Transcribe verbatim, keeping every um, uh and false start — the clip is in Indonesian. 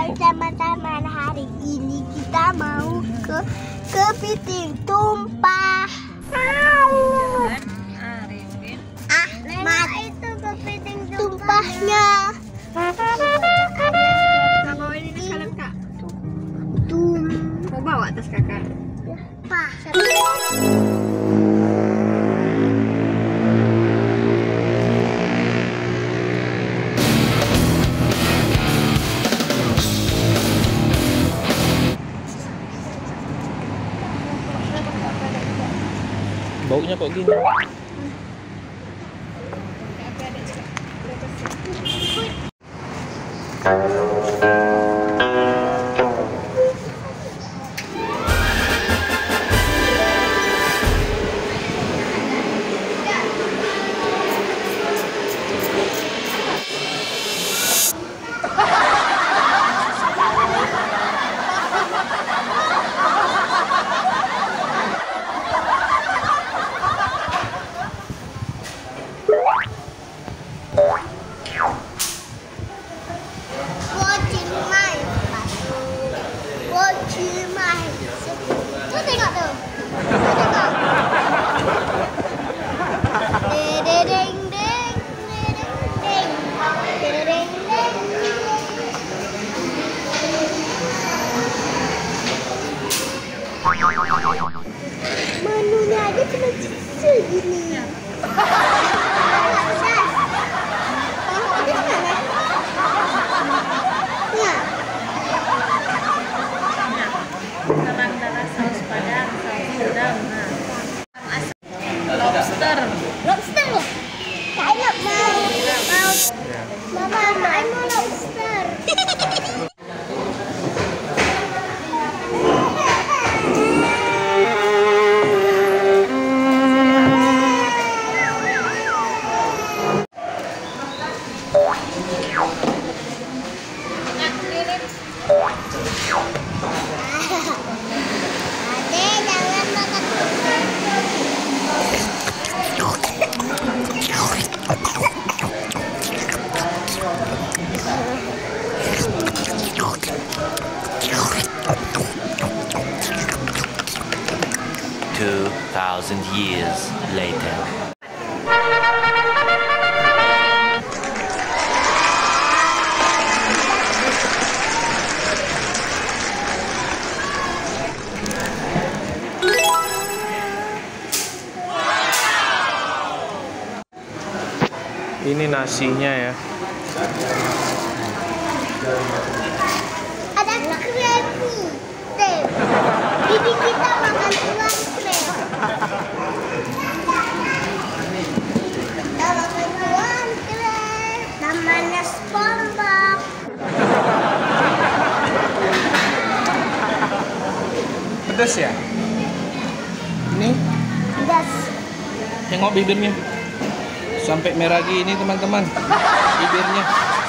Hai teman-teman, hari ini kita mau ke kepiting tumpah. Ahmad itu kepiting tumpahnya. Kak bawa ini sekalian kak. Tum. Mau bawa tas kakak? Pah. Baunya kok gini? Menunya aja cuma segini. Kerang darah, saus padang, saus udang. Lobster. Lobster loh. Saya mau. Mau. Mama, I mau lobster. Two thousand years later. Ini nasinya ya. Ada krep. Jadi kita makan uang krep. Kita makan uang krep. Namanya SpongeBob. Pedas ya? Ini Pedas. tengok bibirnya. Sampai merah gini teman-teman. Bibirnya.